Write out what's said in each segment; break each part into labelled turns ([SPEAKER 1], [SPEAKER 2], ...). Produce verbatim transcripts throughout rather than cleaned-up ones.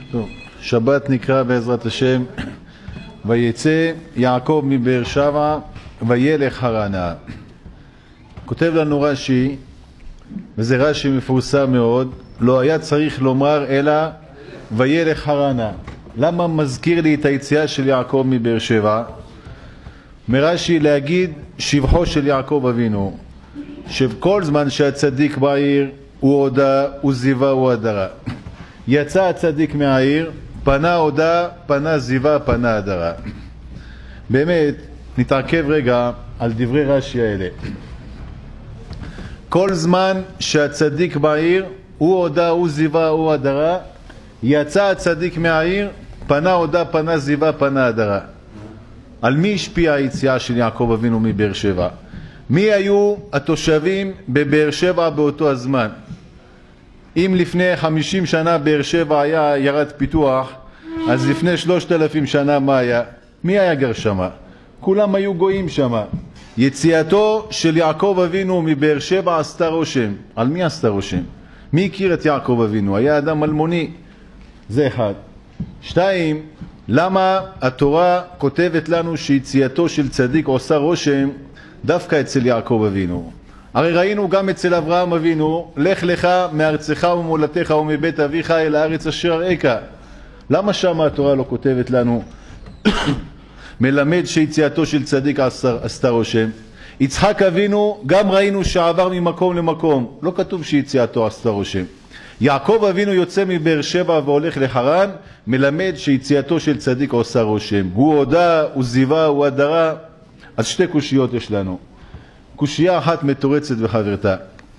[SPEAKER 1] טוב, שבת נקרא בעזרת השם, ויצא יעקב מבאר שבע וילך חרנה. כותב לנו רש"י, וזה רש"י מפורסם מאוד, לא היה צריך לומר אלא וילך חרנה. למה מזכיר לי את היציאה של יעקב מבאר שבע? מרש"י להגיד שבחו של יעקב אבינו, שכל זמן שהצדיק בעיר הוא הודה, הוא זיווה, הוא הדרה. יצא הצדיק מהעיר, פנה הודה, פנה זיווה, פנה הדרה. באמת, נתעכב רגע על דברי רש"י האלה. כל זמן שהצדיק בעיר הוא הודה, הוא זיווה, הוא הדרה, יצא הצדיק מהעיר, פנה הודה, פנה זיווה, פנה הדרה. על מי השפיעה היציאה של יעקב אבינו מבאר שבע? מי היו התושבים בבאר שבע באותו הזמן? אם לפני חמישים שנה באר שבע היה ירד פיתוח, אז לפני שלושת אלפים שנה מה היה? מי היה גר שמה? כולם היו גויים שמה. יציאתו של יעקב אבינו מבאר שבע עשתה רושם. על מי עשתה רושם? מי הכיר את יעקב אבינו? היה אדם אלמוני. זה אחד. שתיים, למה התורה כותבת לנו שיציאתו של צדיק עושה רושם דווקא אצל יעקב אבינו? הרי ראינו גם אצל אברהם אבינו, לך לך מארצך וממולדתך ומבית אביך אל הארץ אשר אראך. למה שם התורה לא כותבת לנו מלמד שיציאתו של צדיק עשתה רושם? יצחק אבינו גם ראינו שעבר ממקום למקום, לא כתוב שיציאתו עשתה רושם. יעקב אבינו יוצא מבאר שבע והולך לחרן, מלמד שיציאתו של צדיק עושה רושם. הוא הודה, הוא זיווה, הוא הדרה. אז שתי קושיות יש לנו. קושייה אחת מתורצת וחברתה.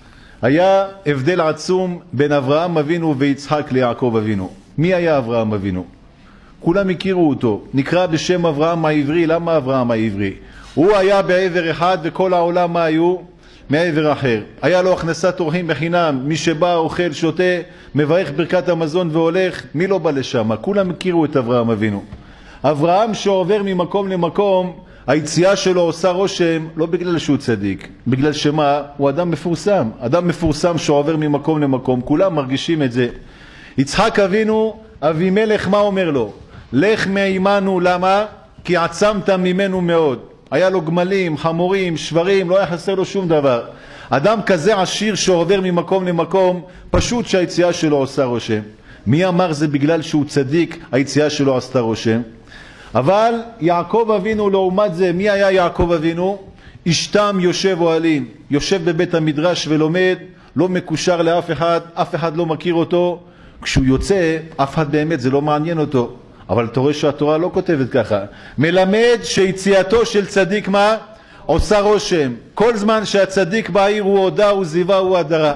[SPEAKER 1] היה הבדל עצום בין אברהם אבינו ויצחק ליעקב אבינו. מי היה אברהם אבינו? כולם הכירו אותו. נקרא בשם אברהם העברי. למה אברהם העברי? הוא היה בעבר אחד וכל העולם מה היו? מעבר אחר. היה לו הכנסת אורחים בחינם. מי שבא אוכל שותה מברך ברכת המזון והולך. מי לא בא לשם? כולם הכירו את אברהם אבינו. אברהם שעובר ממקום למקום, היציאה שלו עושה רושם לא בגלל שהוא צדיק, בגלל שמה? הוא אדם מפורסם. אדם מפורסם שעובר ממקום למקום, כולם מרגישים את זה. יצחק אבינו, אבימלך מה אומר לו? לך מעימנו. למה? כי עצמת ממנו מאוד. היה לו גמלים, חמורים, שברים, לא היה חסר לו שום דבר. אדם כזה עשיר שעובר ממקום למקום, פשוט שהיציאה שלו עושה רושם. מי אמר זה בגלל שהוא צדיק היציאה שלו עשתה רושם? אבל יעקב אבינו לעומת זה, מי היה יעקב אבינו? אשתם יושב אוהלים, יושב בבית המדרש ולומד, לא מקושר לאף אחד, אף אחד לא מכיר אותו. כשהוא יוצא, אף אחד באמת זה לא מעניין אותו. אבל אתה רואה שהתורה לא כותבת ככה. מלמד שיציאתו של צדיק מה? עושה רושם. כל זמן שהצדיק בעיר הוא הודה, הוא זיווה, הוא הדרה.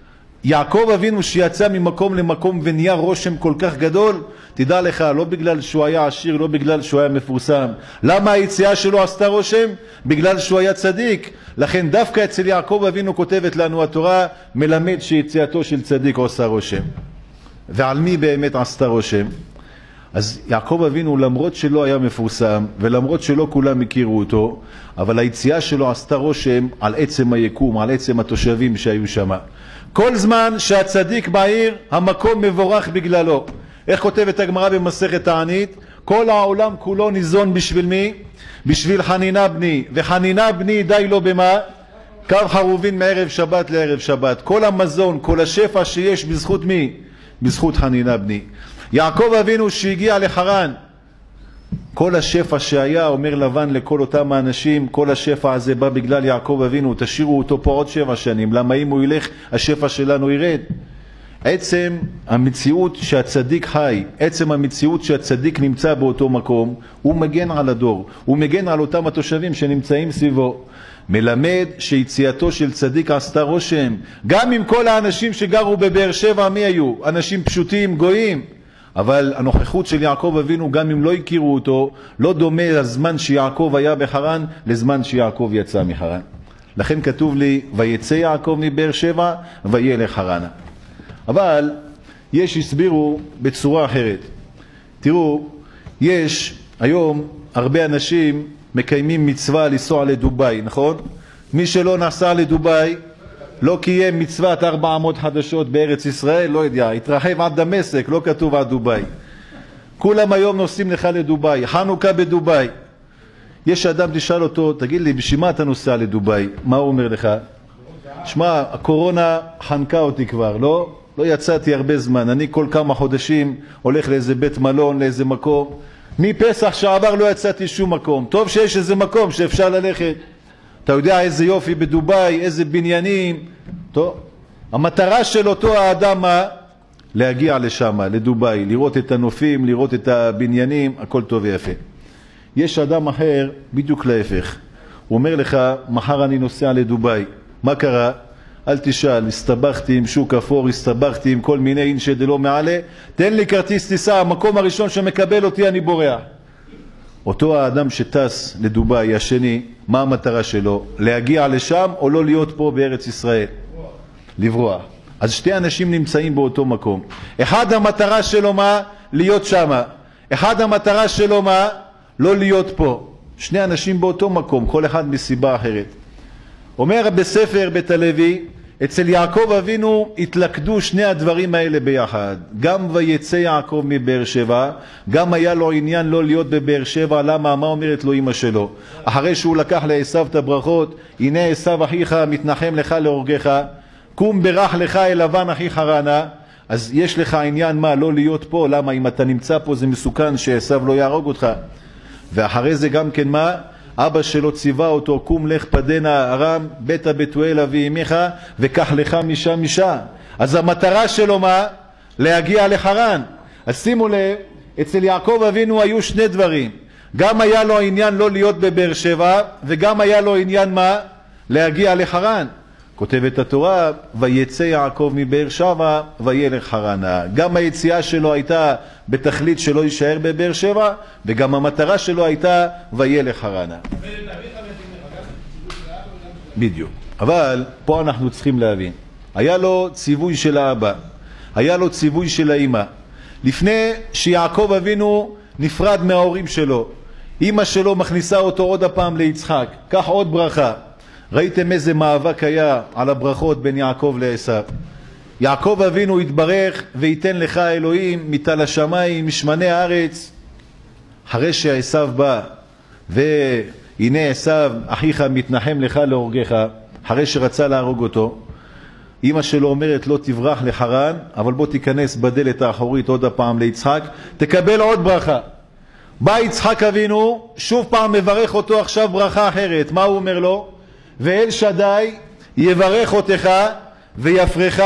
[SPEAKER 1] יעקב אבינו שיצא ממקום למקום ונהיה רושם כל כך גדול, תדע לך, לא בגלל שהוא היה עשיר, לא בגלל שהוא היה מפורסם. למה היציאה שלו עשתה רושם? בגלל שהוא היה צדיק. לכן דווקא אצל יעקב אבינו כותבת לנו התורה, מלמד שיציאתו של צדיק עושה רושם. ועל מי באמת עשתה רושם? אז יעקב אבינו למרות שלא היה מפורסם ולמרות שלא כולם הכירו אותו, אבל היציאה שלו עשתה רושם על עצם היקום, על עצם התושבים שהיו שם. כל זמן שהצדיק בעיר, המקום מבורך בגללו. איך כותבת הגמרא במסכת תענית? כל העולם כולו ניזון בשביל מי? בשביל חנינה בני. וחנינה בני די לו במה? קו חרובין מערב שבת לערב שבת. כל המזון, כל השפע שיש בזכות מי? בזכות חנינה בני. יעקב אבינו שהגיע לחרן, כל השפע שהיה, אומר לבן לכל אותם האנשים, כל השפע הזה בא בגלל יעקב אבינו. תשאירו אותו פה עוד שבע שנים. למה אם הוא ילך, השפע שלנו ירד? עצם המציאות שהצדיק חי, עצם המציאות שהצדיק נמצא באותו מקום, הוא מגן על הדור, הוא מגן על אותם התושבים שנמצאים סביבו. מלמד שיציאתו של צדיק עשתה רושם. גם עם כל האנשים שגרו בבאר שבע, מי היו? אנשים פשוטים, גויים. אבל הנוכחות של יעקב אבינו, גם אם לא הכירו אותו, לא דומה לזמן שיעקב היה בחרן לזמן שיעקב יצא מחרן. לכן כתוב לי, ויצא יעקב מבאר שבע וילך חרנה. אבל יש הסבירו בצורה אחרת. תראו, יש היום הרבה אנשים מקיימים מצווה לנסוע לדוביי, נכון? מי שלא נסע לדוביי לא קיים מצוות ארבע מאות חדשות בארץ ישראל, לא יודע, התרחב עד דמשק, לא כתוב עד דוביי. כולם היום נוסעים לך לדוביי, חנוכה בדוביי. יש אדם, תשאל אותו, תגיד לי, בשביל מה אתה נוסע לדוביי? מה הוא אומר לך? שמע, הקורונה חנקה אותי כבר, לא? לא יצאתי הרבה זמן, אני כל כמה חודשים הולך לאיזה בית מלון, לאיזה מקום. מפסח שעבר לא יצאתי שום מקום. טוב שיש איזה מקום שאפשר ללכת. אתה יודע איזה יופי בדוביי, איזה בניינים. טוב, המטרה של אותו האדם מה? להגיע לשם, לדוביי, לראות את הנופים, לראות את הבניינים, הכל טוב ויפה. יש אדם אחר בדיוק להפך. הוא אומר לך, מחר אני נוסע לדוביי. מה קרה? אל תשאל, הסתבכתי עם שוק אפור, הסתבכתי עם כל מיני אינשי דלא מעלה, תן לי כרטיס טיסה, המקום הראשון שמקבל אותי אני בורח. אותו האדם שטס לדוביי, השני, מה המטרה שלו? להגיע לשם או לא להיות פה בארץ ישראל? לברוח. אז שתי אנשים נמצאים באותו מקום. אחד המטרה שלו מה? להיות שם. אחד המטרה שלו מה? לא להיות פה. שני אנשים באותו מקום, כל אחד מסיבה אחרת. אומר בספר בית הלוי, אצל יעקב אבינו התלכדו שני הדברים האלה ביחד. גם ויצא יעקב מבאר שבע, גם היה לו עניין לא להיות בבאר שבע. למה? מה אומרת לו אמא שלו? אחרי שהוא לקח לעשו את הברכות, הנה עשו אחיך מתנחם לך להורגך, קום ברח לך אל לבן אחיך רנה. אז יש לך עניין מה? לא להיות פה. למה? אם אתה נמצא פה זה מסוכן שעשו לא יהרוג אותך. ואחרי זה גם כן מה? אבא שלו ציווה אותו, קום לך פדנה ארם, ביתה בתואל אבי אמך, וקח לך משם משם. אז המטרה שלו מה? להגיע לחרן. אז שימו לב, אצל יעקב אבינו היו שני דברים. גם היה לו עניין לא להיות בבאר שבע, וגם היה לו עניין מה? להגיע לחרן. כותבת התורה, ויצא יעקב מבאר שבע, וילך חרנה. גם היציאה שלו הייתה בתכלית שלא יישאר בבאר שבע, וגם המטרה שלו הייתה וילך חרנה. בדיוק. אבל פה אנחנו צריכים להבין. היה לו ציווי של האבא, היה לו ציווי של האמא. לפני שיעקב אבינו נפרד מההורים שלו, אמא שלו מכניסה אותו עוד הפעם ליצחק, קח עוד ברכה. ראיתם איזה מאבק היה על הברכות בין יעקב לעשו. יעקב אבינו יתברך ויתן לך אלוהים מטל השמיים משמני הארץ. אחרי שעשו בא והנה עשו אחיך מתנחם לך להורגך, אחרי שרצה להרוג אותו, אמא שלו אומרת לא תברח לחרן, אבל בוא תיכנס בדלת האחורית עוד הפעם ליצחק, תקבל עוד ברכה. בא יצחק אבינו, שוב פעם מברך אותו עכשיו ברכה אחרת. מה הוא אומר לו? ואל שדי יברך אותך ויפרך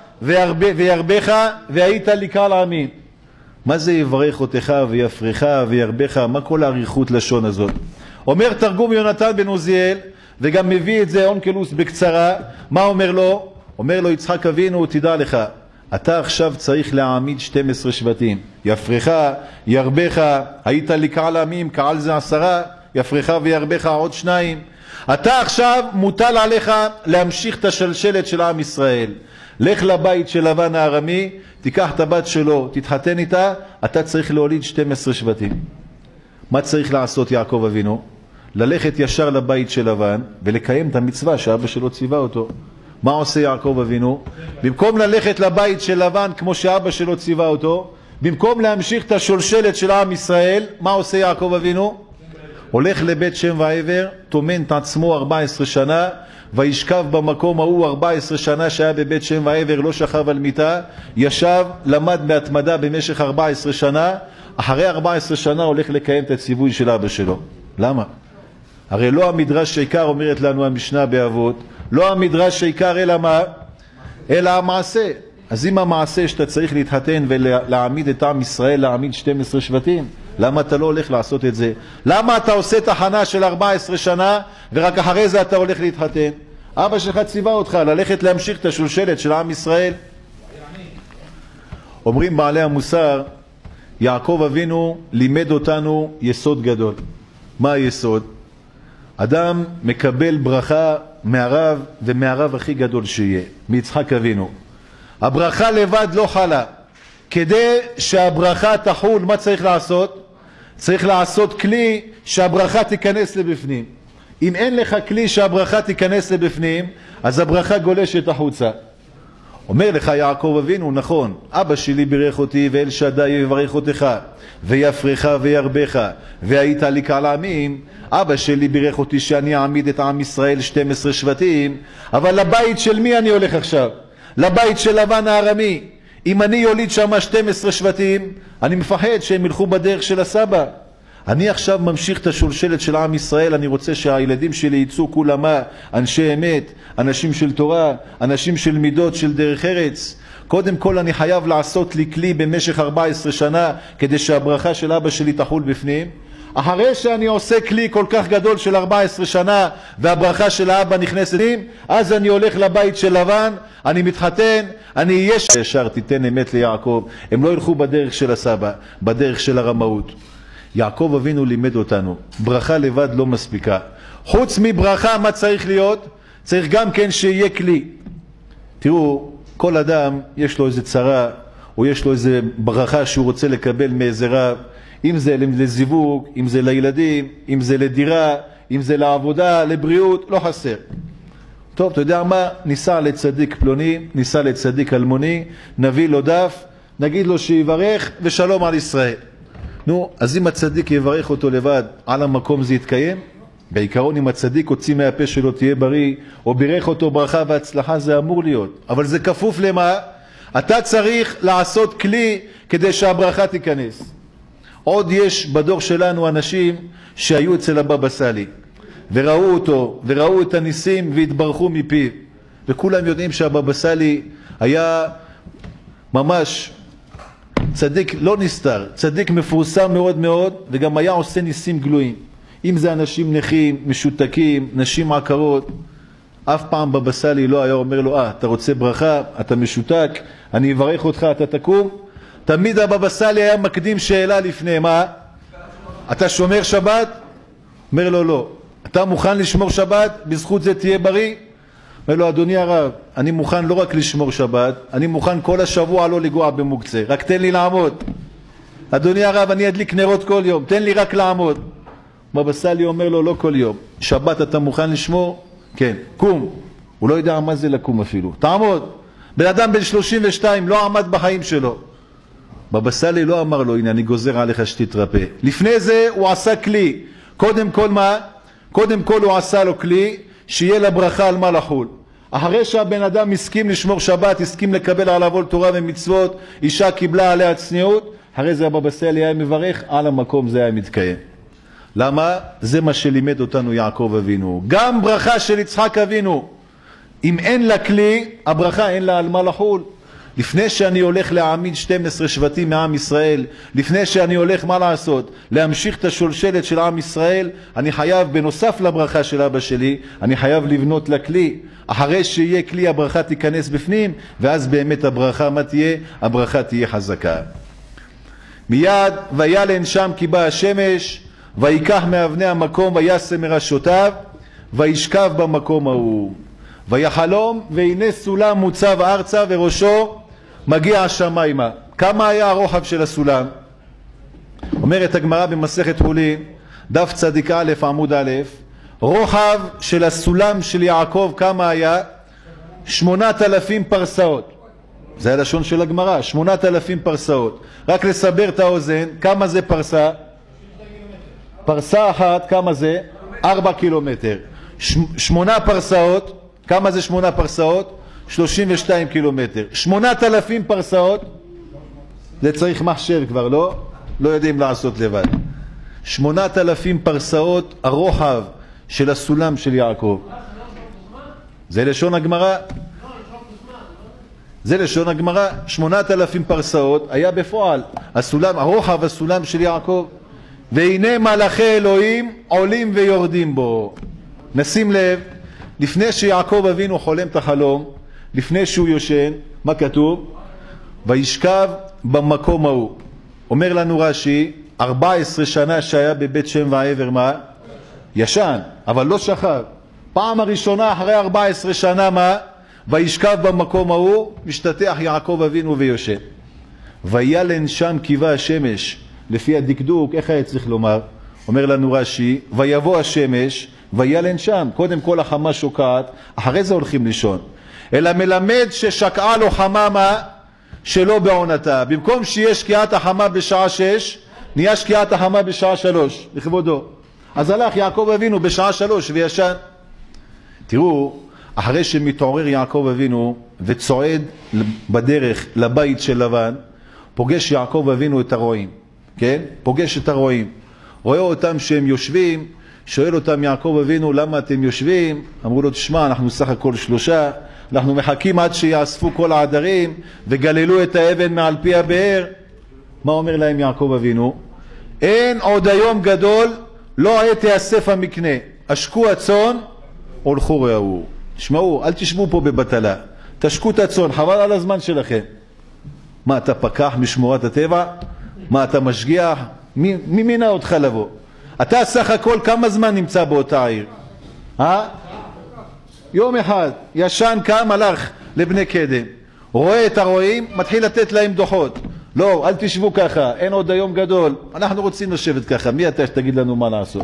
[SPEAKER 1] וירבך והיית לי קהל עמים. מה זה יברך אותך ויפרך וירבך? מה כל האריכות לשון הזאת? אומר תרגום יונתן בן עוזיאל, וגם מביא את זה אונקלוס בקצרה. מה אומר לו? אומר לו יצחק אבינו, תדע לך, אתה עכשיו צריך להעמיד שנים עשר שבטים. יפרך, ירבך, היית לי קהל עמים, קהל זה עשרה, יפרך וירבך עוד שניים. אתה עכשיו מוטל עליך להמשיך את השלשלת של עם ישראל. לך לבית של לבן הארמי, תיקח את הבת שלו, תתחתן איתה, אתה צריך להוליד שנים עשר שבטים. מה צריך לעשות יעקב אבינו? ללכת ישר לבית של לבן ולקיים את המצווה שאבא שלו ציווה אותו. מה עושה יעקב אבינו? במקום ללכת לבית של לבן כמו שאבא שלו ציווה אותו, במקום להמשיך את השלשלת של עם ישראל, מה עושה יעקב אבינו? הולך לבית שם ועבר, תומן את עצמו ארבע עשרה שנה, וישכב במקום ההוא ארבע עשרה שנה שהיה בבית שם ועבר, לא שכב על מיטה, ישב, למד בהתמדה במשך ארבע עשרה שנה, אחרי ארבע עשרה שנה הולך לקיים את הציווי של אבא שלו. למה? הרי לא המדרש שעיקר אומרת לנו המשנה באבות, לא המדרש שעיקר אלא מה? אלא המעשה. אז אם המעשה שאתה צריך להתחתן ולהעמיד את עם ישראל, להעמיד שנים עשר שבטים, למה אתה לא הולך לעשות את זה? למה אתה עושה תחנה של ארבע עשרה שנה ורק אחרי זה אתה הולך להתחתן? אבא שלך ציווה אותך ללכת להמשיך את השלשלת של עם ישראל. אומרים בעלי המוסר, יעקב אבינו לימד אותנו יסוד גדול. מה היסוד? אדם מקבל ברכה מהרב, ומהרב הכי גדול שיהיה, מיצחק אבינו. הברכה לבד לא חלה. כדי שהברכה תחול, מה צריך לעשות? צריך לעשות כלי שהברכה תיכנס לבפנים. אם אין לך כלי שהברכה תיכנס לבפנים, אז הברכה גולשת החוצה. אומר לך יעקב אבינו, נכון, אבא שלי בירך אותי ואל שדי יברך אותך ויפרך וירבך והיית לי קהל עמים. אבא שלי בירך אותי שאני אעמיד את עם ישראל שנים עשר שבטים, אבל לבית של מי אני הולך עכשיו? לבית של לבן הארמי. אם אני יוליד שם שנים עשר שבטים, אני מפחד שהם ילכו בדרך של הסבא. אני עכשיו ממשיך את השולשלת של עם ישראל, אני רוצה שהילדים שלי יצאו כולם אנשי אמת, אנשים של תורה, אנשים של מידות, של דרך ארץ. קודם כל אני חייב לעשות לי כלי במשך ארבע עשרה שנה, כדי שהברכה של אבא שלי תחול בפנים. אחרי שאני עושה כלי כל כך גדול של ארבע עשרה שנה, והברכה של האבא נכנסת עם, אז אני הולך לבית של לבן, אני מתחתן, אני אהיה ישר, תיתן אמת ליעקב. הם לא ילכו בדרך של הסבא, בדרך של הרמאות. יעקב אבינו לימד אותנו, ברכה לבד לא מספיקה. חוץ מברכה, מה צריך להיות? צריך גם כן שיהיה כלי. תראו, כל אדם יש לו איזה צרה, או יש לו איזה ברכה שהוא רוצה לקבל מאיזה רב, אם זה לזיווג, אם זה לילדים, אם זה לדירה, אם זה לעבודה, לבריאות, לא חסר. טוב, אתה יודע מה? ניסע לצדיק פלוני, ניסע לצדיק אלמוני, נביא לו דף, נגיד לו שיברך ושלום על ישראל. נו, אז אם הצדיק יברך אותו לבד, על המקום זה יתקיים? בעיקרון אם הצדיק הוציא מהפה שלו תהיה בריא, או בירך אותו ברכה והצלחה, זה אמור להיות. אבל זה כפוף למה? אתה צריך לעשות כלי כדי שהברכה תיכנס. עוד יש בדור שלנו אנשים שהיו אצל הבבא סאלי, וראו אותו, וראו את הניסים והתברכו מפיו. וכולם יודעים שהבבא סאלי היה ממש צדיק לא נסתר, צדיק מפורסם מאוד מאוד, וגם היה עושה ניסים גלויים. אם זה אנשים נכים, משותקים, נשים עקרות, אף פעם בבא סאלי לא היה אומר לו, אה, אתה רוצה ברכה, אתה משותק, אני אברך אותך, אתה תקום. תמיד הבבא סאלי היה מקדים שאלה לפני, מה? אתה שומר שבת? אומר לו, לא. אתה מוכן לשמור שבת? בזכות זה תהיה בריא? אומר לו, אדוני הרב, אני מוכן לא רק לשמור שבת, אני מוכן כל השבוע לא לגוע במוקצה, רק תן לי לעמוד. אדוני הרב, אני אדליק נרות כל יום, תן לי רק לעמוד. בבא סאלי אומר לו, לא כל יום. שבת אתה מוכן לשמור? כן. קום. הוא לא יודע מה זה לקום אפילו. תעמוד. בן אדם בן שלושים ושתיים לא עמד בחיים שלו. בבא סאלי לא אמר לו, הנה אני גוזר עליך שתתרפא. לפני זה הוא עשה כלי. קודם כל מה? קודם כל הוא עשה לו כלי שיהיה לברכה על מה לחול. אחרי שהבן אדם הסכים לשמור שבת, הסכים לקבל עליו עול תורה ומצוות, אישה קיבלה עליה צניעות, אחרי זה הבבא סאלי היה מברך, על המקום זה היה מתקיים. למה? זה מה שלימד אותנו יעקב אבינו. גם ברכה של יצחק אבינו, אם אין לה כלי, הברכה אין לה על מה לחול. לפני שאני הולך להעמיד שנים עשר שבטים מעם ישראל, לפני שאני הולך מה לעשות? להמשיך את השולשלת של עם ישראל, אני חייב בנוסף לברכה של אבא שלי, אני חייב לבנות לכלי. אחרי שיהיה כלי הברכה תיכנס בפנים, ואז באמת הברכה מה תהיה? הברכה תהיה חזקה. מיד וילן שם כי באה השמש, ויקח מאבני המקום וישם מראשותיו, וישכב במקום ההוא. ויחלום והנה סולם מוצב ארצה וראשו מגיע השמיימה. כמה היה הרוחב של הסולם? אומרת הגמרא במסכת חולין, דף צדיק א' עמוד א', רוחב של הסולם של יעקב כמה היה? שמונת אלפים פרסאות. זה הלשון של הגמרא, שמונת אלפים פרסאות. רק לסבר את האוזן, כמה זה פרסה? פרסה אחת, כמה זה? ארבע קילומטר. ש... שמונה פרסאות, כמה זה שמונה פרסאות? שלושים ושתיים קילומטר. שמונת אלפים פרסאות, זה צריך מחשב כבר, לא? לא יודעים לעשות לבד. שמונת אלפים פרסאות, הרוחב של הסולם של יעקב. זה לשון הגמרא. זה לשון הגמרא. שמונת אלפים פרסאות היה בפועל. הסולם, הרוחב הסולם של יעקב. והנה מלאכי אלוהים עולים ויורדים בו. נשים לב, לפני שיעקב אבינו חולם את החלום, לפני שהוא יושן, מה כתוב? וישכב במקום ההוא. אומר לנו רש"י, ארבע עשרה שנה שהיה בבית שם ועבר מה? ישן, אבל לא שכב. פעם הראשונה אחרי ארבע עשרה שנה מה? וישכב במקום ההוא, משתתח יעקב אבינו ויושן. וילן שם קיבה השמש, לפי הדקדוק, איך היה צריך לומר? אומר לנו רש"י, ויבוא השמש, וילן שם. קודם כל החמה שוקעת, אחרי זה הולכים לישון. אלא מלמד ששקעה לו חממה שלא בעונתה. במקום שיהיה שקיעת החמה בשעה שש, נהיה שקיעת החמה בשעה שלוש, לכבודו. אז הלך יעקב אבינו בשעה שלוש וישן. תראו, אחרי שמתעורר יעקב אבינו וצועד בדרך לבית של לבן, פוגש יעקב אבינו את הרועים, כן? פוגש את הרועים. רואה אותם שהם יושבים, שואל אותם יעקב אבינו, למה אתם יושבים? אמרו לו, תשמע, אנחנו סך הכל שלושה, אנחנו מחכים עד שיאספו כל העדרים וגללו את האבן מעל פי הבאר. מה אומר להם יעקב אבינו? אין עוד היום גדול, לא עת יאסף המקנה, השקו הצאן, הולכו ראו. תשמעו, אל תשבו פה בבטלה, תשקו את הצאן, חבל על הזמן שלכם. מה, אתה פקח משמורת הטבע? מה, אתה משגיח? מי, מי מינה אותך לבוא? אתה סך הכל כמה זמן נמצא באותה עיר? אה? יום אחד, ישן קם, הלך לבני קדם, רואה את הרועים, מתחיל לתת להם דוחות. לא, אל תשבו ככה, אין עוד היום גדול, אנחנו רוצים לשבת ככה, מי אתה שתגיד לנו מה לעשות?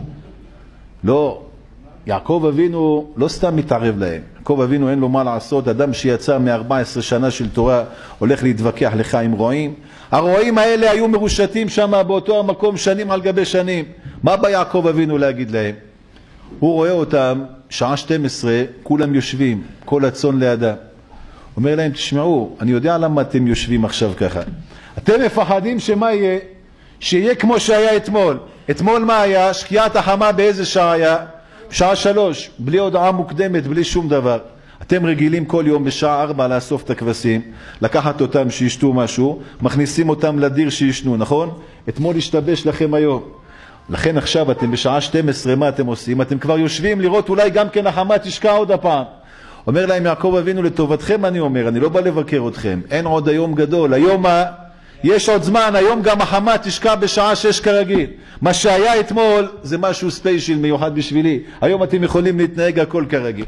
[SPEAKER 1] לא, יעקב אבינו לא סתם מתערב להם. יעקב אבינו אין לו מה לעשות, אדם שיצא מ-ארבע עשרה שנה של תורה הולך להתווכח לך עם רועים. הרועים האלה היו מרושתים שם באותו המקום שנים על גבי שנים. מה בא יעקב אבינו להגיד להם? הוא רואה אותם, שעה שתים עשרה, כולם יושבים, כל הצאן לידם. אומר להם, תשמעו, אני יודע למה אתם יושבים עכשיו ככה. אתם מפחדים שמה יהיה? שיהיה כמו שהיה אתמול. אתמול מה היה? שקיעת החמה באיזה שעה היה? בשעה שלוש, בלי הודעה מוקדמת, בלי שום דבר. אתם רגילים כל יום בשעה ארבע לאסוף את הכבשים, לקחת אותם שישתו משהו, מכניסים אותם לדיר שישנו, נכון? אתמול השתבש לכם היום. לכן עכשיו אתם בשעה שתים עשרה, מה אתם עושים? אתם כבר יושבים לראות אולי גם כן החמה תשקע עוד הפעם. אומר להם יעקב אבינו, לטובתכם אני אומר, אני לא בא לבקר אתכם, אין עוד היום גדול, היום מה? יש עוד זמן, היום גם החמה תשקע בשעה שש כרגיל. מה שהיה אתמול זה משהו ספיישל מיוחד בשבילי, היום אתם יכולים להתנהג הכל כרגיל.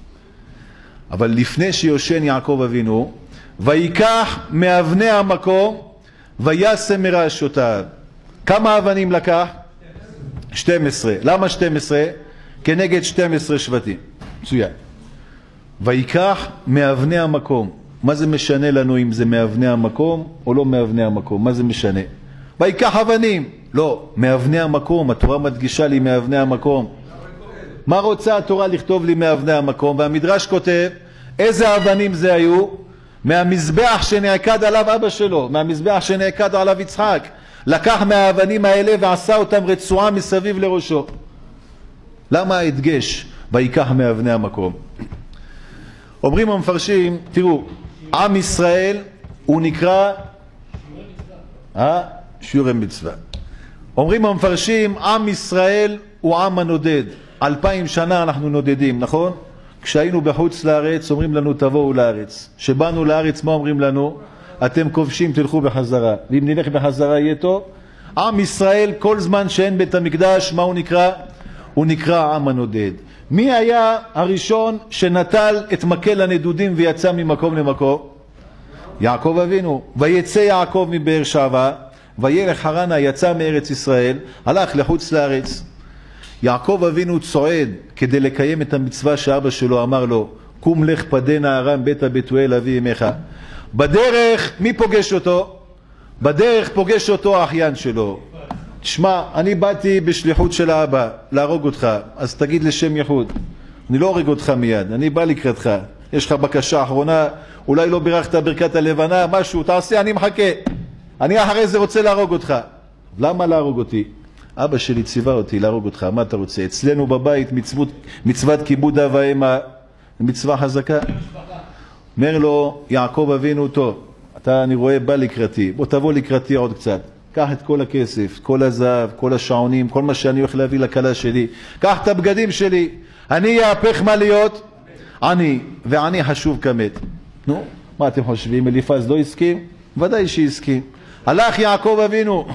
[SPEAKER 1] אבל לפני שיושן יעקב אבינו, ויקח מאבני המקום וישם מרעשותיו. כמה אבנים לקח? שתים עשרה. למה שתים עשרה? כנגד שתים עשרה שבטים. מצוין. ויקח מאבני המקום. מה זה משנה לנו אם זה מאבני המקום או לא מאבני המקום? מה זה משנה? ויקח אבנים. לא, מאבני המקום. התורה מדגישה לי מאבני המקום. מה רוצה התורה לכתוב לי מאבני המקום? והמדרש כותב, איזה אבנים זה היו? מהמזבח שנעקד עליו אבא שלו, מהמזבח שנעקד עליו יצחק. לקח מהאבנים האלה ועשה אותם רצועה מסביב לראשו. למה ההדגש? ויקח מאבני המקום. אומרים המפרשים, תראו, עם ישראל הוא נקרא אה? שיעורי מצווה. אומרים המפרשים, עם ישראל הוא עם הנודד. אלפיים שנה אנחנו נודדים, נכון? כשהיינו בחוץ לארץ אומרים לנו תבואו לארץ. שבאנו לארץ מה אומרים לנו? אתם כובשים תלכו בחזרה. ואם נלך בחזרה יהיה טוב. עם ישראל כל זמן שאין בית המקדש, מה הוא נקרא? הוא נקרא עם הנודד. מי היה הראשון שנטל את מקל הנדודים ויצא ממקום למקום? יעקב אבינו. ויצא יעקב מבאר שבע, וילך חרנה, יצא מארץ ישראל, הלך לחוץ לארץ. יעקב אבינו צועד כדי לקיים את המצווה שאבא שלו אמר לו, קום לך פדנה ארם ביתה בתואל אבי אמך. בדרך מי פוגש אותו? בדרך פוגש אותו האחיין שלו. תשמע, אני באתי בשליחות של האבא להרוג אותך, אז תגיד לשם יחוד. אני לא הורג אותך מיד, אני בא לקראתך. יש לך בקשה אחרונה, אולי לא בירכת ברכת הלבנה, משהו, תעשה, אני מחכה. אני אחרי זה רוצה להרוג אותך. למה להרוג אותי? אבא שלי ציווה אותי להרוג אותך, מה אתה רוצה? אצלנו בבית מצוות, מצוות כיבוד אב ואם, מצווה חזקה. אומר לו יעקב אבינו, טוב, אתה אני רואה בא לקראתי, בוא תבוא לקראתי עוד קצת. קח את כל הכסף, כל הזהב, כל השעונים, כל מה שאני הולך להביא לכלה שלי. קח את הבגדים שלי, אני יהפך מה להיות? עני, ועני חשוב כמת. נו, מה אתם חושבים? אליפז לא הסכים? ודאי שהסכים. הלך יעקב אבינו.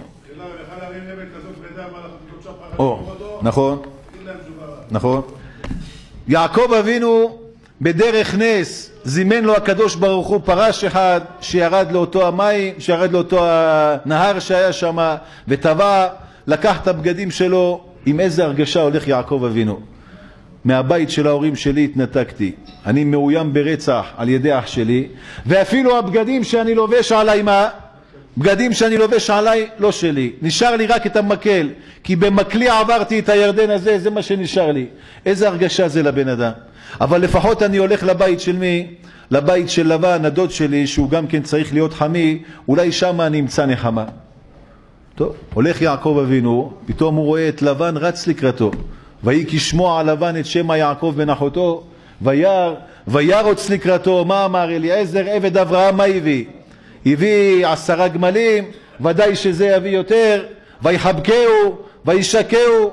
[SPEAKER 1] או, נכון, נכון. יעקב אבינו בדרך נס זימן לו הקדוש ברוך הוא פרש אחד שירד לאותו המים, שירד לאותו הנהר שהיה שם וטבע, לקח את הבגדים שלו. עם איזה הרגשה הולך יעקב אבינו? מהבית של ההורים שלי התנתקתי. אני מאוים ברצח על ידי אח שלי, ואפילו הבגדים שאני לובש עליי, מה? בגדים שאני לובש עליי לא שלי. נשאר לי רק את המקל, כי במקלי עברתי את הירדן הזה, זה מה שנשאר לי. איזה הרגשה זה לבן אדם. אבל לפחות אני הולך לבית של מי? לבית של לבן, הדוד שלי, שהוא גם כן צריך להיות חמי, אולי שם אני אמצא נחמה. טוב, הולך יעקב אבינו, פתאום הוא רואה את לבן רץ לקראתו. ויהי כשמוע על לבן את שם יעקב בן אחותו, וירא, וירוץ לקראתו. מה אמר אליעזר עבד אברהם? מה הביא? הביא עשרה גמלים, ודאי שזה יביא יותר. ויחבקהו, וישקהו.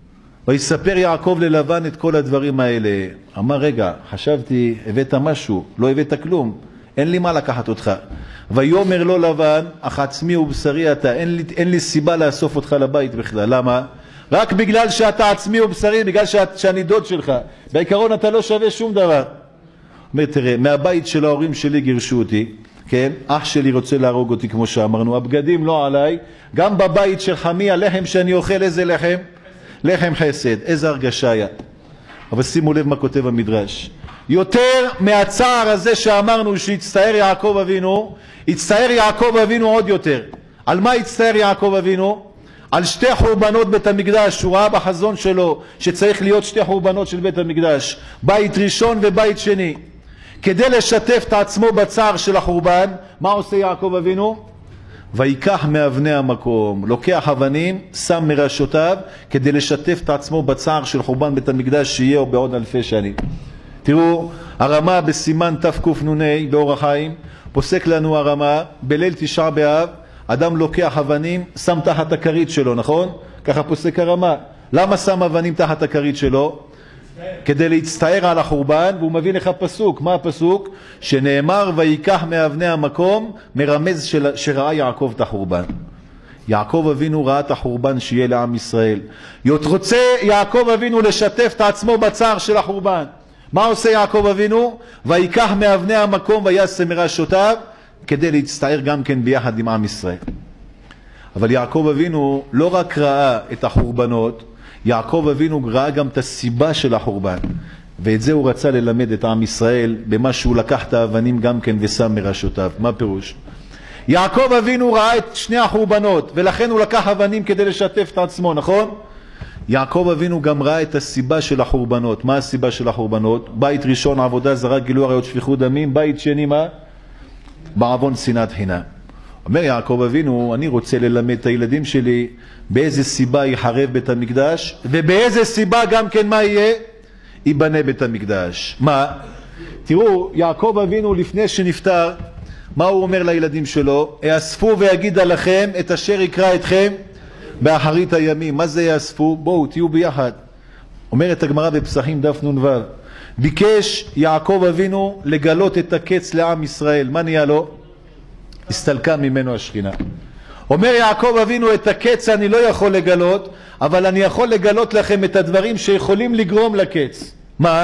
[SPEAKER 1] ויספר יעקב ללבן את כל הדברים האלה. אמר, רגע, חשבתי, הבאת משהו, לא הבאת כלום, אין לי מה לקחת אותך. ויאמר לו לבן, אך עצמי ובשרי אתה, אין לי, אין לי סיבה לאסוף אותך לבית בכלל. למה? רק בגלל שאתה עצמי ובשרי, בגלל שאת, שאני דוד שלך. בעיקרון אתה לא שווה שום דבר. אומר, תראה, מהבית של ההורים שלי גירשו אותי, כן? אח שלי רוצה להרוג אותי כמו שאמרנו, הבגדים לא עליי, גם בבית של חמי הלחם שאני אוכל, איזה לחם? לחם חסד. איזה הרגשה היה. אבל שימו לב מה כותב המדרש. יותר מהצער הזה שאמרנו שהצטער יעקב אבינו, הצטער יעקב אבינו עוד יותר. על מה הצטער יעקב אבינו? על שתי חורבנות בית המקדש. הוא ראה בחזון שלו שצריך להיות שתי חורבנות של בית המקדש, בית ראשון ובית שני. כדי לשתף את עצמו בצער של החורבן, מה עושה יעקב אבינו? ויקח מאבני המקום, לוקח אבנים, שם מראשותיו, כדי לשתף את עצמו בצער של חורבן בית המקדש שיהיה בעוד אלפי שנים. תראו, הרמה בסימן תקנ"ה באור החיים, פוסק לנו הרמה, בליל תשעה באב, אדם לוקח אבנים, שם תחת הכרית שלו, נכון? ככה פוסק הרמה. למה שם אבנים תחת הכרית שלו? כדי להצטער על החורבן, והוא מביא לך פסוק. מה הפסוק? שנאמר ויקח מאבני המקום, מרמז של, שראה יעקב את החורבן. יעקב אבינו ראה את החורבן שיהיה לעם ישראל. רוצה יעקב אבינו לשתף את עצמו בצער של החורבן. מה עושה יעקב אבינו? ויקח מאבני המקום ויעשה מראשותיו, כדי להצטער גם כן ביחד עם עם ישראל. אבל יעקב אבינו לא רק ראה את החורבנות, יעקב אבינו ראה גם את הסיבה של החורבן, ואת זה הוא רצה ללמד את עם ישראל במה שהוא לקח את האבנים גם כן ושם מראשותיו. מה פירוש? יעקב אבינו ראה את שני החורבנות, ולכן הוא לקח אבנים כדי לשתף את עצמו, נכון? יעקב אבינו גם ראה את הסיבה של החורבנות. מה הסיבה של החורבנות? בית ראשון עבודה זרה, גילוי עריות, שפיכות דמים. בית שני מה? בעוון שנאת חינם. אומר יעקב אבינו, אני רוצה ללמד את הילדים שלי באיזה סיבה יחרב בית המקדש, ובאיזה סיבה גם כן מה יהיה? ייבנה בית המקדש. מה? תראו, יעקב אבינו לפני שנפטר, מה הוא אומר לילדים שלו? יאספו ויגיד עליכם את אשר יקרא אתכם באחרית הימים. מה זה יאספו? בואו תהיו ביחד. אומרת הגמרא בפסחים דף נ"ו, ביקש יעקב אבינו לגלות את הקץ לעם ישראל. מה נהיה לו? הסתלקה ממנו השכינה. אומר יעקב אבינו, את הקץ אני לא יכול לגלות, אבל אני יכול לגלות לכם את הדברים שיכולים לגרום לקץ. מה?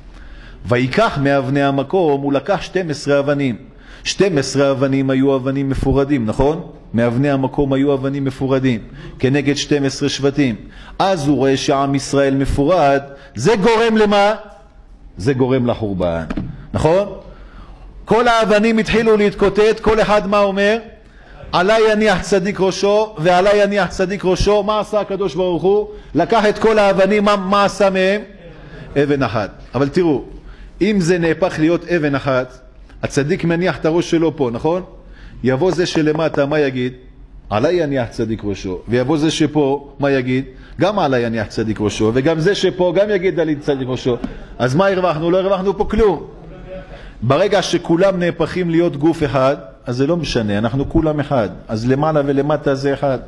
[SPEAKER 1] ויקח מאבני המקום, הוא לקח שתים עשרה אבנים. שתים עשרה אבנים היו אבנים מפורדים, נכון? מאבני המקום היו אבנים מפורדים, כנגד שתים עשרה שבטים. אז הוא רואה שעם ישראל מפורד, זה גורם למה? זה גורם לחורבן, נכון? כל האבנים התחילו להתקוטט, כל אחד מה אומר? עליי יניח צדיק ראשו, ועליי יניח צדיק ראשו. מה עשה הקדוש ברוך הוא? לקח את כל האבנים, מה, מה עשה מהם? אבן אחת. אבל תראו, אם זה נהפך להיות אבן אחת, הצדיק מניח את הראש שלו פה, נכון? יבוא זה שלמטה, מה יגיד? עליי יניח צדיק ראשו. ויבוא זה שפה, מה יגיד? גם עליי יניח צדיק ראשו. וגם זה שפה, גם יגיד עלי צדיק ראשו. אז מה הרווחנו? לא הרווחנו פה כלום. ברגע שכולם נהפכים להיות גוף אחד, אז זה לא משנה, אנחנו כולם אחד. אז למעלה ולמטה זה אחד.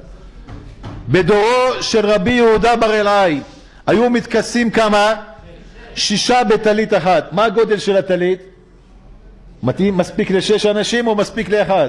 [SPEAKER 1] בדורו של רבי יהודה בר אלעאי, היו מתכסים כמה? שישה בטלית אחת. מה הגודל של הטלית? מתאים, מספיק לשש אנשים או מספיק לאחד?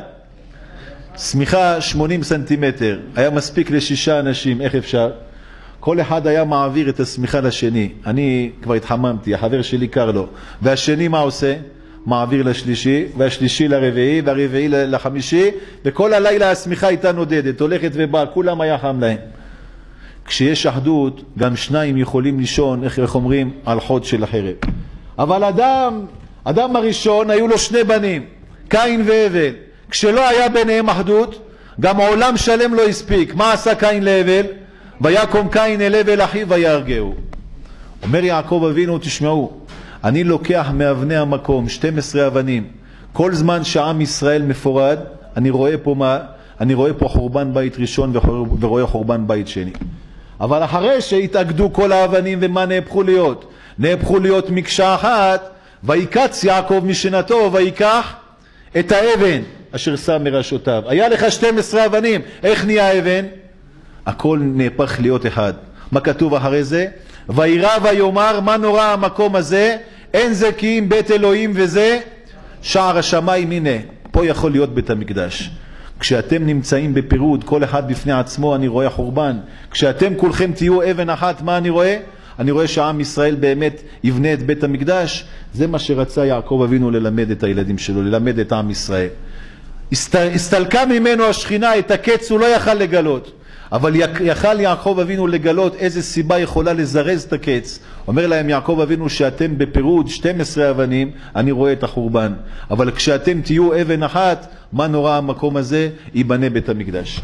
[SPEAKER 1] סמיכה שמונים סנטימטר. היה מספיק לשישה אנשים, איך אפשר? כל אחד היה מעביר את הסמיכה לשני. אני כבר התחממתי, החבר שלי קר לו. והשני מה עושה? מעביר לשלישי, והשלישי לרביעי, והרביעי לחמישי, וכל הלילה הסמיכה הייתה נודדת, הולכת ובאה, כולם היה חם להם. כשיש אחדות, גם שניים יכולים לישון, איך, איך אומרים, על חוד של החרב. אבל אדם, אדם הראשון, היו לו שני בנים, קין והבל. כשלא היה ביניהם אחדות, גם עולם שלם לא הספיק. מה עשה קין להבל? ויקום קין אל הבל אחיו ויהרגהו. אומר יעקב אבינו, תשמעו, אני לוקח מאבני המקום שתים עשרה אבנים. כל זמן שעם ישראל מפורד, אני רואה פה מה? אני רואה פה חורבן בית ראשון ורואה חורבן בית שני. אבל אחרי שהתאגדו כל האבנים, ומה נהפכו להיות? נהפכו להיות מקשה אחת, ויקץ יעקב משנתו ויקח את האבן אשר שם מראשותיו. היה לך שתים עשרה אבנים, איך נהיה אבן? הכל נהפך להיות אחד. מה כתוב אחרי זה? וירא ויאמר, מה נורא המקום הזה? אין זה כי אם בית אלוהים וזה שער השמיים. הנה, פה יכול להיות בית המקדש. כשאתם נמצאים בפירוד, כל אחד בפני עצמו, אני רואה חורבן. כשאתם כולכם תהיו אבן אחת, מה אני רואה? אני רואה שעם ישראל באמת יבנה את בית המקדש. זה מה שרצה יעקב אבינו ללמד את הילדים שלו, ללמד את עם ישראל. הסתלקה ממנו השכינה, את הקץ הוא לא יכל לגלות. אבל יכל יעקב אבינו לגלות איזה סיבה יכולה לזרז את הקץ. אומר להם יעקב אבינו שאתם בפירוד שתים עשרה אבנים, אני רואה את החורבן. אבל כשאתם תהיו אבן אחת, מה נורא המקום הזה? ייבנה בית המקדש.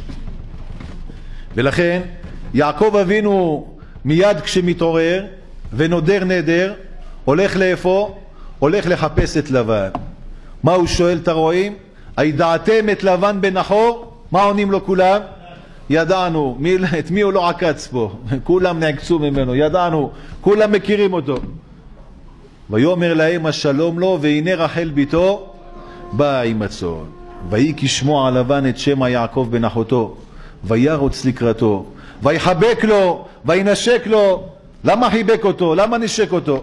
[SPEAKER 1] ולכן יעקב אבינו מיד כשמתעורר ונודר נדר, הולך לאיפה? הולך לחפש את לבן. מה הוא שואל את הרועים? הידעתם את לבן בן נחור? מה עונים לו כולם? ידענו. מי, את מי הוא לא עקץ פה? כולם נעקצו ממנו, ידענו, כולם מכירים אותו. ויאמר להם השלום לו, והנה רחל ביתו באה עם הצאן. ויהי כשמוע לבן את שמע יעקב בן אחותו, וירוץ לקראתו, ויחבק לו, וינשק לו. למה חיבק אותו? למה נשק אותו?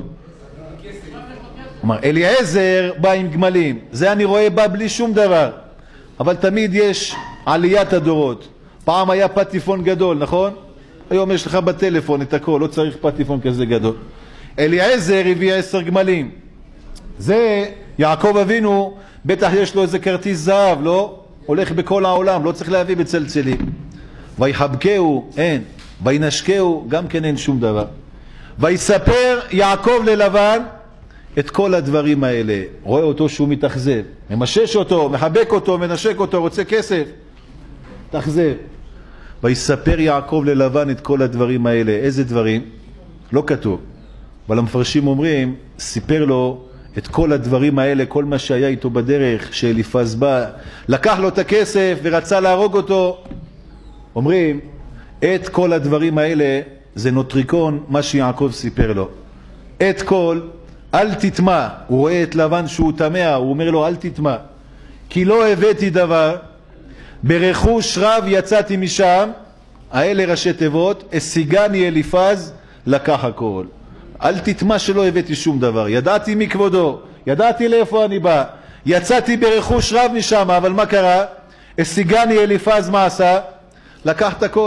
[SPEAKER 1] אומר, אליעזר בא עם גמלים, זה אני רואה בא בלי שום דבר. אבל תמיד יש עליית הדורות. פעם היה פטיפון גדול, נכון? היום יש לך בטלפון את הכל, לא צריך פטיפון כזה גדול. אליעזר הביא עשר גמלים. זה יעקב אבינו, בטח יש לו איזה כרטיס זהב, לא? הולך בכל העולם, לא צריך להביא בצלצלים. ויחבקהו, אין. וינשקהו, גם כן אין שום דבר. ויספר יעקב ללבן את כל הדברים האלה. רואה אותו שהוא מתאכזב, ממשש אותו, מחבק אותו, מנשק אותו, רוצה כסף, תאכזב. ויספר יעקב ללבן את כל הדברים האלה. איזה דברים? לא כתוב, אבל המפרשים אומרים, סיפר לו את כל הדברים האלה, כל מה שהיה איתו בדרך, שאליפז בא, לקח לו את הכסף ורצה להרוג אותו. אומרים, את כל הדברים האלה זה נוטריקון, מה שיעקב סיפר לו. את כל, אל תטמע. הוא רואה את לבן שהוא טמא, הוא אומר לו אל תטמע, כי לא הבאתי דבר, ברכוש רב יצאתי משם. האלה ראשי תיבות, השיגני אליפז לקח הכל. אל תטמע שלא הבאתי שום דבר, ידעתי מכבודו, ידעתי לאיפה אני בא, יצאתי ברכוש רב משם, אבל מה קרה? השיגני אליפז, מה עשה? לקח את הכל.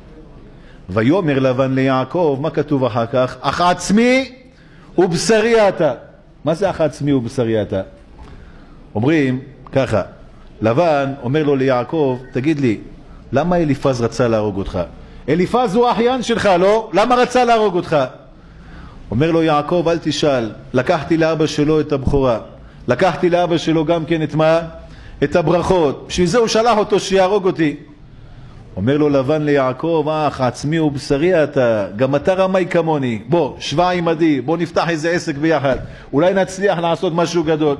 [SPEAKER 1] ויאמר לבן ליעקב, מה כתוב אחר כך? אך עצמי ובשרי אתה. מה זה אך עצמי ובשרי אתה? אומרים ככה, לבן אומר לו ליעקב, תגיד לי, למה אליפז רצה להרוג אותך? אליפז הוא האחיין שלך, לא? למה רצה להרוג אותך? אומר לו יעקב, אל תשאל, לקחתי לאבא שלו את הבכורה, לקחתי לאבא שלו גם כן את מה? את הברכות, בשביל זה הוא שלח אותו שיהרוג אותי. אומר לו לבן ליעקב, אך עצמי ובשרי אתה, גם אתה רמאי כמוני, בוא שווה עמדי, בוא נפתח איזה עסק ביחד, אולי נצליח לעשות משהו גדול.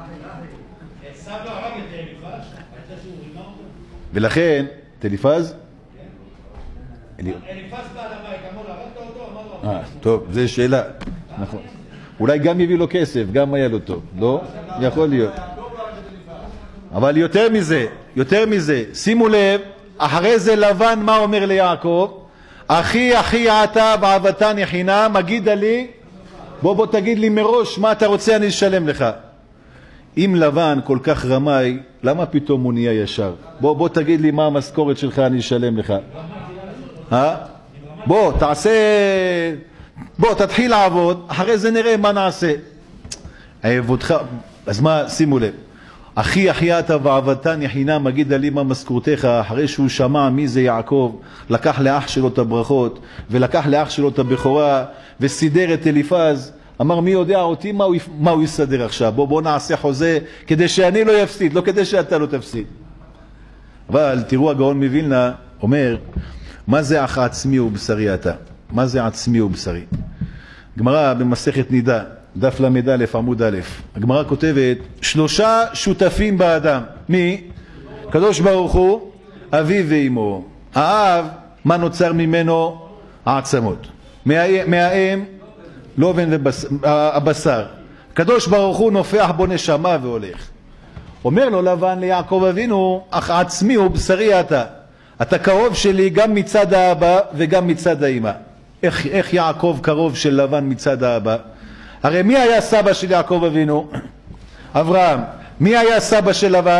[SPEAKER 1] ולכן, אליפז? אליפז בא לבית, אמר לו, הרגת אותו? אה, טוב, זו שאלה. נכון. אולי גם הביא לו כסף, גם היה לו טוב, לא? יכול להיות. אבל יותר מזה, יותר מזה, שימו לב, אחרי זה לבן מה אומר ליעקב? אחי אחי אתה ואהבתני חינם, מגידה לי, בוא בוא תגיד לי מראש מה אתה רוצה, אני אשלם לך. אם לבן כל כך רמאי, למה פתאום הוא נהיה ישר? בוא בוא תגיד לי מה המשכורת שלך, אני אשלם לך. אה? בוא תעשה, בוא תתחיל לעבוד, אחרי זה נראה מה נעשה. אהב אותך. אז מה, שימו לב, אחי אחייתה ועבדתני חינם מגיד לי מה משכורתך. אחרי שהוא שמע מי זה יעקב, לקח לאח שלו את הברכות ולקח לאח שלו את הבכורה וסידר את אליפז. אמר מי יודע אותי מה הוא, מה הוא יסדר עכשיו, בוא, בוא נעשה חוזה כדי שאני לא יפסיד, לא כדי שאתה לא תפסיד. אבל תראו הגאון מווילנה אומר מה זה אח עצמי ובשרי אתה, מה זה עצמי ובשרי. גמרא במסכת נידה דף למד א' עמוד א', הגמרא כותבת שלושה שותפים באדם. מי? קדוש ברוך הוא, אביו ואמו. האב, מה נוצר ממנו? העצמות. מהאם לובן והבשר. קדוש ברוך הוא נופח בו נשמה והולך. אומר לו לבן ליעקב אבינו, אך עצמי הוא בשרי אתה, אתה קרוב שלי גם מצד האבא וגם מצד האמא. איך, איך יעקב קרוב של לבן מצד האבא? הרי מי היה סבא של יעקב אבינו? אברהם. מי היה סבא של לבן?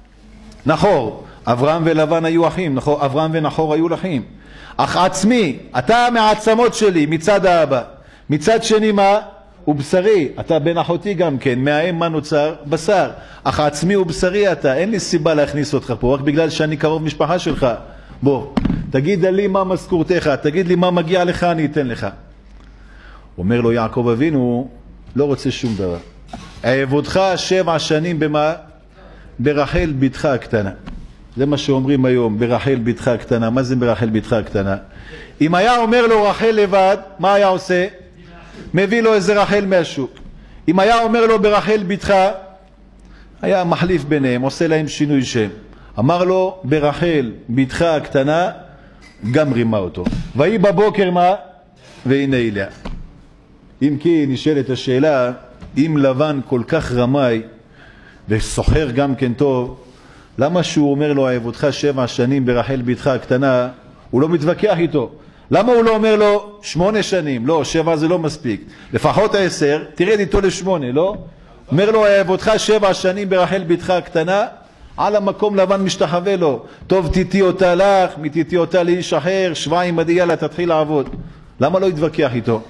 [SPEAKER 1] נחור. אברהם ולבן היו אחים, נחור, אברהם ונחור היו אחים. אך עצמי, אתה מהעצמות שלי מצד האבא. מצד שני מה? הוא בשרי, אתה בן אחותי גם כן, מהאם מה נוצר? בשר. אך עצמי הוא בשרי אתה, אין לי סיבה להכניס אותך פה, רק בגלל שאני קרוב משפחה שלך. בוא, תגיד לי מה משכורתך, תגיד לי מה מגיע לך, אני אתן לך. אומר לו יעקב אבינו, לא רוצה שום דבר. אעבודך שבע שנים במה? ברחל בתך הקטנה. זה מה שאומרים היום, ברחל בתך הקטנה. מה זה ברחל בתך הקטנה? אם היה אומר לו רחל לבד, מה היה עושה? מביא לו איזה רחל מהשוק. אם היה אומר לו ברחל בתך, היה מחליף ביניהם, עושה להם שינוי שם. אמר לו ברחל בתך הקטנה, גם רימה אותו. ויהי בבוקר מה? והנה אליה. אם כי נשאלת השאלה, אם לבן כל כך רמאי וסוחר גם כן טוב, למה שהוא אומר לו אעבודך שבע שנים ברחל בתך הקטנה, הוא לא מתווכח איתו? למה הוא לא אומר לו שמונה שנים? לא, שבע זה לא מספיק, לפחות עשר, תרד איתו לשמונה, לא? אומר לו אעבודך שבע שנים ברחל בתך הקטנה, על המקום לבן משתחווה לו, טוב תיתי אותה לך, מתיתי אותה לאיש אחר, שבעים עד יאללה תתחיל לעבוד. למה לא יתווכח איתו?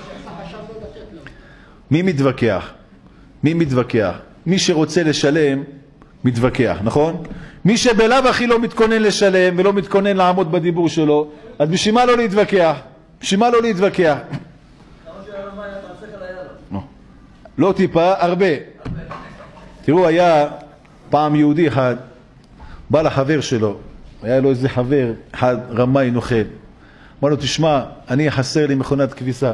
[SPEAKER 1] מי מתווכח? מי מתווכח? מי שרוצה לשלם מתווכח, נכון? מי שבלב הכי לא מתכונן לשלם ולא מתכונן לעמוד בדיבור שלו, אז בשביל מה לא להתווכח? בשביל מה לא להתווכח? לא טיפה, הרבה. תראו, היה פעם יהודי אחד, בא לחבר שלו, היה לו איזה חבר, אחד רמאי נוכל. אמר לו, תשמע, אני חסר לי מכונת כביסה.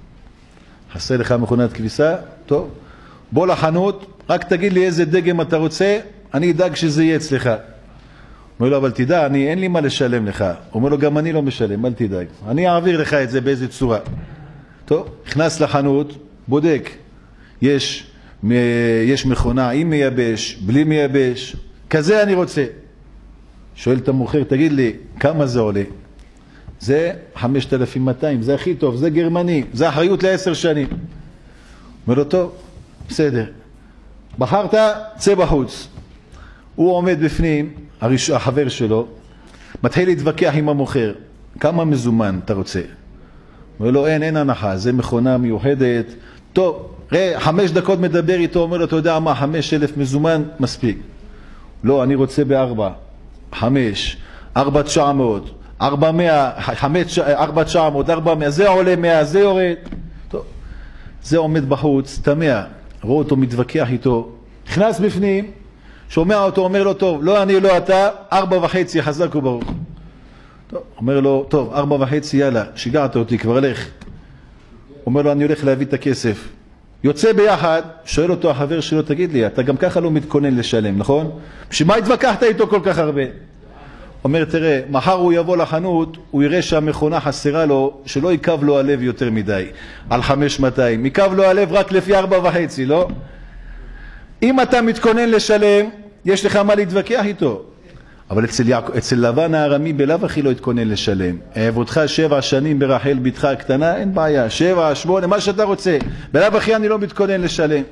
[SPEAKER 1] חסר לך מכונת כביסה? טוב. בוא לחנות, רק תגיד לי איזה דגם אתה רוצה, אני אדאג שזה יהיה אצלך. אומר לו, אבל תדע, אני, אין לי מה לשלם לך. אומר לו, גם אני לא משלם, אל תדאג. אני אעביר לך את זה באיזה צורה. טוב, נכנס לחנות, בודק. יש, יש מכונה עם מייבש, בלי מייבש. כזה אני רוצה. שואל את המוכר, תגיד לי, כמה זה עולה? זה חמשת אלפים ומאתיים, זה הכי טוב, זה גרמני, זה אחריות לעשר שנים. אומר לו, טוב, בסדר. בחרת, צא בחוץ. הוא עומד בפנים, החבר שלו, מתחיל להתווכח עם המוכר. כמה מזומן אתה רוצה? אומר לו, אין, אין הנחה, זה מכונה מיוחדת. טוב, ראה, חמש דקות מדבר איתו, אומר לו, אתה יודע מה, חמש אלף מזומן, מספיק. לא, אני רוצה בארבע, חמש, ארבע תשע מאות, ארבע מאה, חמש, ארבע תשע מאות, ארבע מאה, זה עולה מאה, זה יורד. טוב, זה עומד בחוץ, תמיה, רואה אותו מתווכח איתו, נכנס בפנים, שומע אותו, אומר לו, טוב, לא אני, לא אתה, ארבע וחצי, חזק וברוך. טוב, אומר לו, טוב, ארבע וחצי, יאללה, שיגעת אותי, כבר לך. אומר לו, אני הולך להביא את הכסף. יוצא ביחד, שואל אותו החבר שלו, תגיד לי, אתה גם ככה לא מתכונן לשלם, נכון? שמה התווכחת איתו כל כך הרבה? אומר, תראה, מחר הוא יבוא לחנות, הוא יראה שהמכונה חסרה לו, שלא יקב לו הלב יותר מדי, על חמש מאתיים. יקב לו הלב רק לפי ארבע וחצי, לא? אם אתה מתכונן לשלם, יש לך מה להתווכח איתו. אבל אצל, יעק... אצל לבן הארמי בלאו הכי לא התכונן לשלם. אעבודך שבע שנים ברחל בתך הקטנה, אין בעיה. שבע, שמונה, מה שאתה רוצה. בלאו הכי אני לא מתכונן לשלם.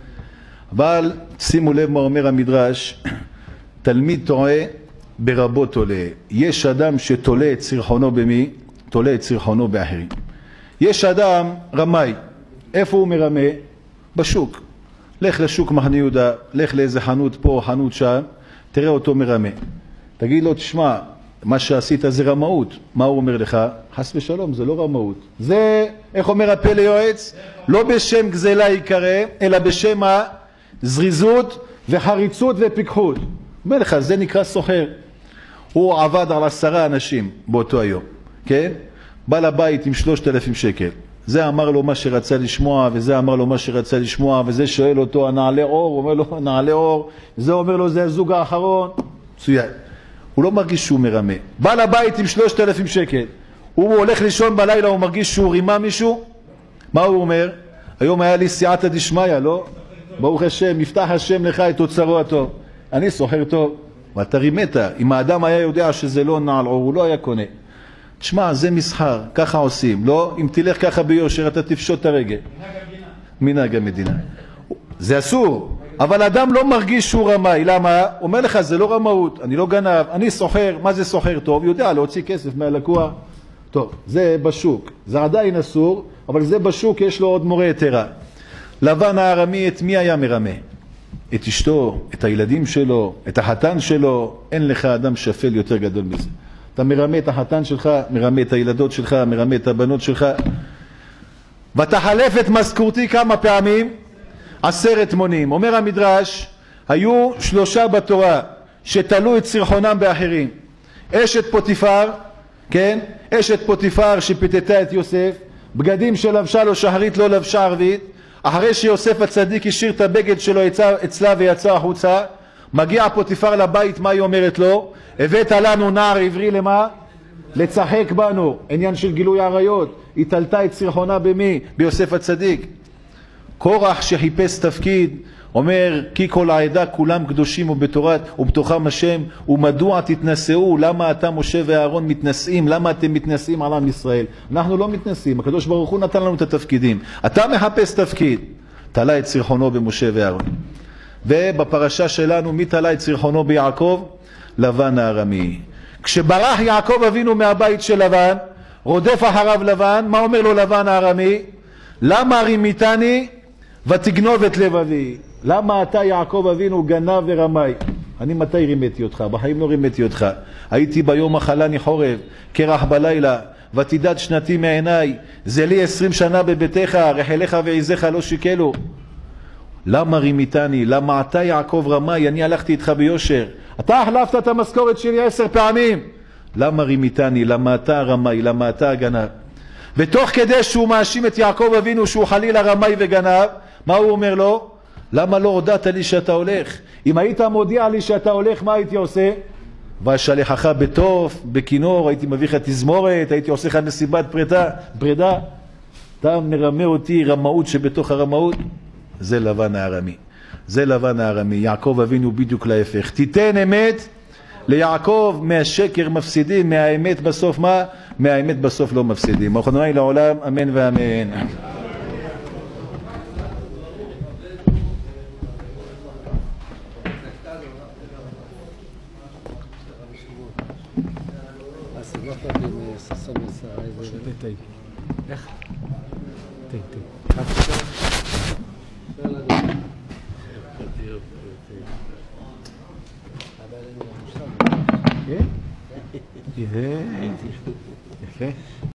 [SPEAKER 1] אבל שימו לב מה אומר המדרש, תלמיד טועה ברבות תולה. יש אדם שתולה את צרכונו במי? תולה את צרכונו באחרים. יש אדם רמאי. איפה הוא מרמה? בשוק. לך לשוק מחנה יהודה, לך לאיזה חנות פה, חנות שם, תראה אותו מרמה. תגיד לו, תשמע, מה שעשית זה רמאות. מה הוא אומר לך? חס ושלום, זה לא רמאות. זה, איך אומר הפה ליועץ? לא בשם גזלה יקרא, אלא בשם הזריזות וחריצות ופיקחות. אומר לך, זה נקרא סוחר. הוא עבד על עשרה אנשים באותו היום, כן? בא לבית עם שלושת אלפים שקל. זה אמר לו מה שרצה לשמוע, וזה אמר לו מה שרצה לשמוע, וזה שואל אותו, הנעלי אור, הוא אומר לו, נעלי אור, זה אומר לו, זה הזוג האחרון. מצוין. הוא לא מרגיש שהוא מרמה. בא לבית עם שלושת אלפים שקל. הוא הולך לישון בלילה, הוא מרגיש שהוא רימה מישהו. מה הוא אומר? היום היה לי סייעתא דשמיא, לא? ברוך השם, יפתח השם לך את אוצרו הטוב. אני סוחר טוב. ואתה רימת. אם האדם היה יודע שזה לא נעל אור, הוא לא היה קונה. תשמע, זה מסחר, ככה עושים. לא? אם תלך ככה ביושר, אתה תפשוט את הרגל. מנהג המדינה. זה אסור. אבל אדם לא מרגיש שהוא רמאי. למה? הוא אומר לך, זה לא רמאות, אני לא גנב, אני סוחר. מה זה סוחר טוב? יודע להוציא כסף מהלקוח. טוב, זה בשוק. זה עדיין אסור, אבל זה בשוק, יש לו עוד מורה יתרה. לבן הארמי, את מי היה מרמה? את אשתו, את הילדים שלו, את החתן שלו. אין לך אדם שפל יותר גדול מזה. אתה מרמה את החתן שלך, מרמה את הילדות שלך, מרמה את הבנות שלך. ותחלף את משכורתי כמה פעמים? עשרת מונים. אומר המדרש, היו שלושה בתורה שתלו את סרחונם באחרים. אשת פוטיפר, כן? אשת פוטיפר שפיתתה את יוסף, בגדים שלבשה לו שחרית לא לבשה ערבית, אחרי שיוסף הצדיק השאיר את הבגד שלו אצלה ויצא החוצה, מגיע פוטיפר לבית, מה היא אומרת לו? הבאת לנו נער עברי למה? לצחק בנו. עניין של גילוי עריות. היא תלתה את סרחונה במי? ביוסף הצדיק. קורח שחיפש תפקיד, אומר, כי כל העדה כולם קדושים ובתורת ובתוכם השם, ומדוע תתנשאו? למה אתה משה ואהרון מתנשאים? למה אתם מתנשאים על עם ישראל? אנחנו לא מתנשאים, הקדוש ברוך הוא נתן לנו את התפקידים. אתה מחפש תפקיד. תלה את סרחונו במשה ואהרון. ובפרשה שלנו, מי תלה את סרחונו ביעקב? לבן הארמי. כשברח יעקב אבינו מהבית של לבן, רודף אחריו לבן, מה אומר לו לבן הארמי? למה רימיתני ותגנוב את לבבי? למה אתה יעקב אבינו גנב ורמאי? אני מתי רימיתי אותך? בחיים לא רימיתי אותך. הייתי ביום מחלני חורב, קרח בלילה, ותדד שנתי מעיניי, זה לי עשרים שנה בביתך, רחליך ועיזיך לא שיקלו. למה רימיתני? למה אתה יעקב רמאי? אני הלכתי איתך ביושר. אתה החלפת את המשכורת שלי עשר פעמים. למה רימיתני? למה אתה רמאי? למה אתה גנב? ותוך כדי שהוא מאשים את יעקב אבינו שהוא חלילה רמאי וגנב, מה הוא אומר לו? למה לא הודעת לי שאתה הולך? אם היית מודיע לי שאתה הולך, מה הייתי עושה? ואשלחך בטוף, בכינור, הייתי מביא לך תזמורת, הייתי עושה לך מסיבת פרידה, פרידה. אתה מרמה אותי רמאות שבתוך הרמאות? זה לבן הארמי. זה לבן הארמי. יעקב אבינו בדיוק להפך. תיתן אמת ליעקב, מהשקר מפסידים, מהאמת בסוף מה? מהאמת בסוף לא מפסידים. מוכנוני לעולם, אמן ואמן.
[SPEAKER 2] איך? תה, תה.
[SPEAKER 1] יפה.